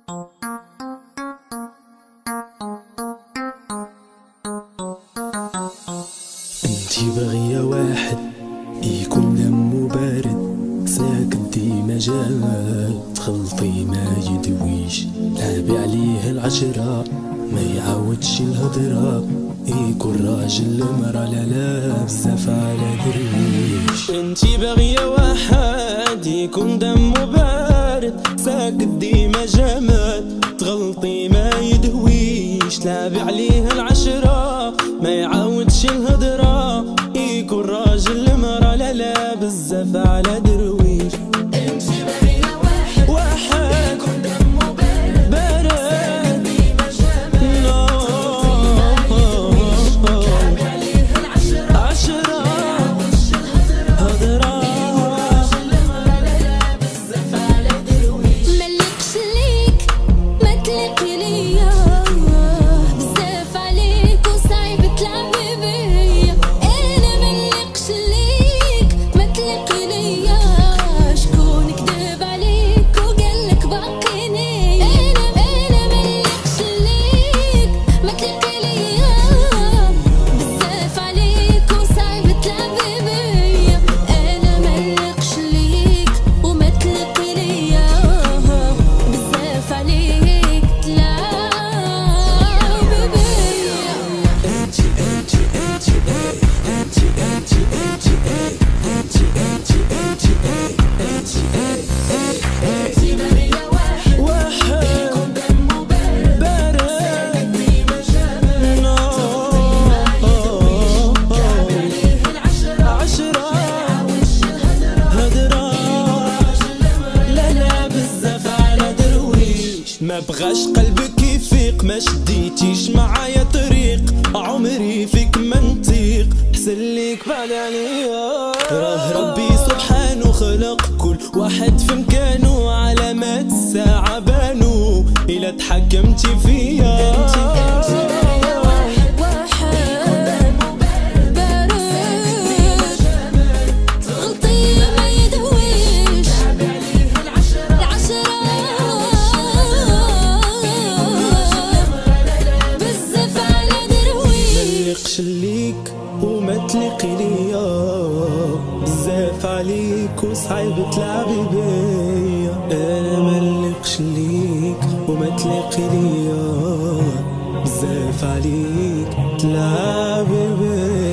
انتي باغية واحد يكون دمو بارد، ساكن ديما جامد، تخلطي ما يدويش، لعبي عليه العشرة ما يعاودش الهضرة، يكون راجل المرا لا بزاف على درويش. انتي باغية واحد يكون دمو بارد، ساكن ديما جامد، تغلطي ما يدويش، لعبي عليه العشرة ما يعاودش الهضرة، يكون راجل المرا لا بزاف على درويش. انتي باغية واحد يكون دمو بارد، ساكن ديما جامد، تغلطي ما يدويش، لعبي عليه العشرة ما يعاودش الهضرة، يكون راجل المرا لا بزاف على درويش. ملقش ليك ما تلقي ليا، بزاف عليك وصعيب تلعبي بيا، انا ملقش ليك ما تلقي ليا، شكون كدب عليك وقالك باقي نيا، انا ملقش ليك ما تلقي ليا، بزاف عليك وصعيب تلعبي بيا، انا ملقش ليك وما تلقي ليا، بزاف عليك تلعب بيا. انتي باغية واحد يكون دمو بارد، ساكن ديما جامد، تغلطي ما يدويش، لعبي عليه العشرة ما يعاودش الهضرة، راجل المرا لا بزاف على درويش. ما بغاش قلبك يفيق، ما شديتيش معايا طريق، عمري فيك ما نطيق، حسن ليك بعد عليا، راه ربي سبحانه خلق كل واحد في مكانه، علامات الساعة بانو إلا تحكمتي فيا. انتي باغية واحد يكون دمو بارد، ساكن ديما جامد، تغلطي ما يدويش، لعبي عليه العشرة بزاف على درويش. ملقش ليك وما تلقي ليا، بزاف عليك وصعيب تلعبي بيا، انا ملقش ليك وما تلقي ليا، بزاف عليك تلعبي بيا.